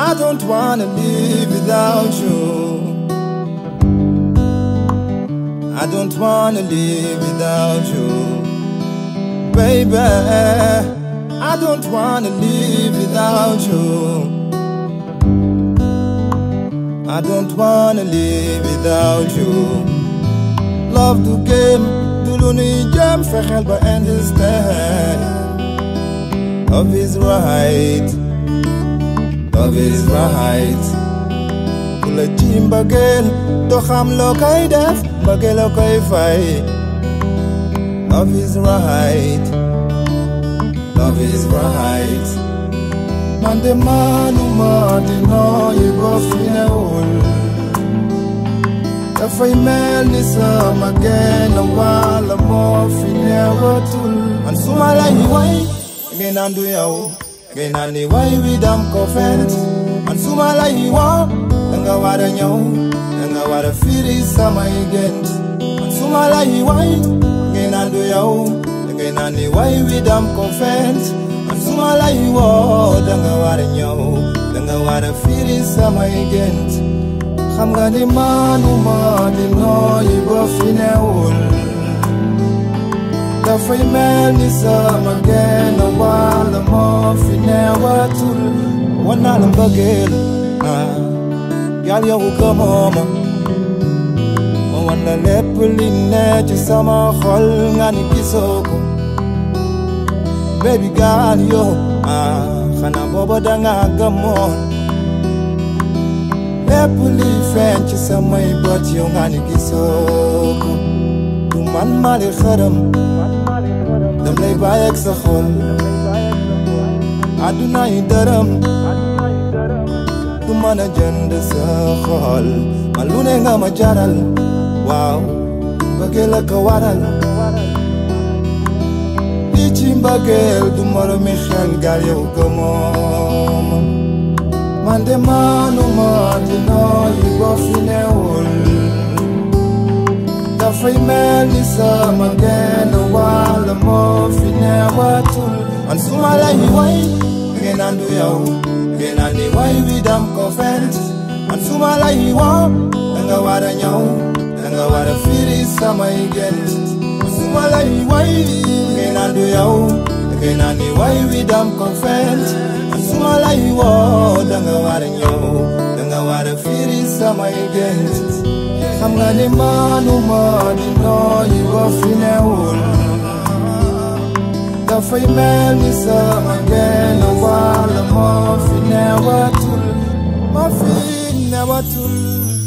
I don't wanna live without you. I don't wanna live without you, baby. I don't wanna live without you. I don't wanna live without you. Love the game, do luni jam for help I understand. Love is right, love is right. Kula jimba gel, do ham lo kai def, bagelo kai fight. Love is right, love is right. Man de manu madi no you go fine ul. If I mel ni some again a while mo fine watul. And sumala hiwai, again andu yao, again ani wai widam kofent. And sumala hiwa, nga wada nyau, nga wada firi sama igent. And sumala hiwai, again andu yao, again ani wai widam kofent. Sumala hiwa, danga wada nyau, danga wada firi sama igent. Khamga ni manu madi no yigo fine ul. Da fay mel ni sama gen a wala mo fine watul. Wana lambagel, yal ya ukamoma. Wana lepeline chisama khol ngani kisoko. Baby girl, yo, khana bobo danga gamon. Lepuli French samay but yo ngani kisoko. Tu man mali kharam, dam lay bayak sa khol. Aduna idaram, tu man agenda sa khol. Malune nga majaral, wow, bagela kawaral. Chimbagel du moro Michel Galio Gamom. Mande manu mandi no you go fine ul. Da fay mel ni sama gen a wala mo fine watul. And sumala hiwai, again andu yao, again ani wai widam kofent. And sumala hiwa, nga wada nyau, nga wada firi sama igent. Sumala hiwai, again andu yao, again ani wai widam kofent. And sumala hiwa, danga wada nyau, danga wada firi sama igent. Khamga ni manu madi no yigo fine ul. Da fay mel ni sama gen a wala mo fine watul. Ma fine watul.